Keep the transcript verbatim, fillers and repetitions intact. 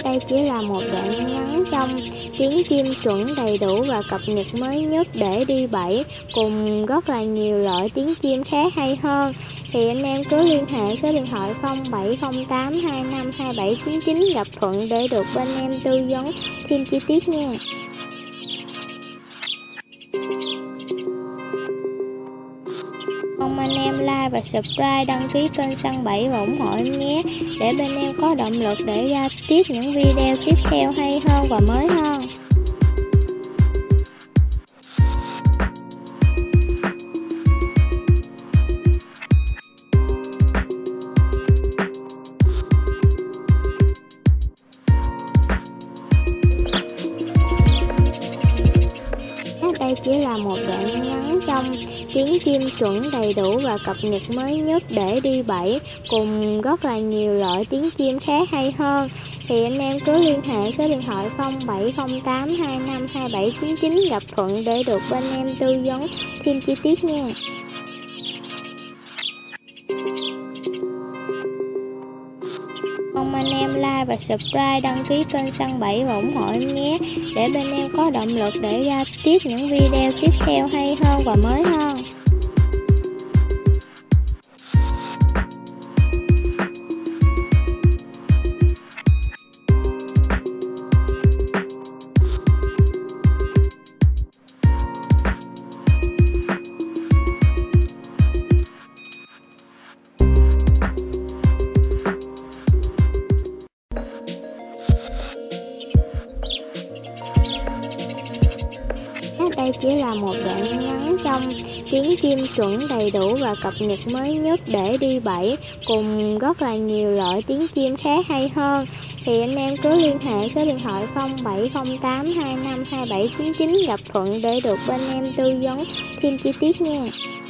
Đây chỉ là một đoạn ngắn trong tiếng chim chuẩn đầy đủ và cập nhật mới nhất để đi bẫy, cùng rất là nhiều loại tiếng chim khác hay hơn. Thì anh em cứ liên hệ số điện thoại không bảy không tám hai năm hai bảy chín chín gặp Thuận để được bên em tư vấn thêm chi tiết nha. Mong anh em like và subscribe, đăng ký kênh Săn Bẫy và ủng hộ em nhé, để bên em có động lực để ra tiếp những video tiếp theo hay hơn và mới hơn. Đây chỉ là một đoạn ngắn trong tiếng chim chuẩn đầy đủ và cập nhật mới nhất để đi bẫy, cùng rất là nhiều loại tiếng chim khác hay hơn. Thì anh em cứ liên hệ số điện thoại không bảy không tám hai năm hai bảy chín chín gặp Thuận để được bên em tư vấn thêm chi tiết nha. Mong anh em like và subscribe, đăng ký kênh Săn Bẫy và ủng hộ em nhé, để bên em có động lực để ra tiếp những video tiếp theo hay hơn và mới hơn. Đây chỉ là một đoạn ngắn trong tiếng chim chuẩn đầy đủ và cập nhật mới nhất để đi bẫy, cùng rất là nhiều loại tiếng chim khác hay hơn. Thì anh em cứ liên hệ số điện thoại không bảy không tám hai năm hai bảy chín chín gặp Thuận để được bên em tư vấn thêm chi tiết nha.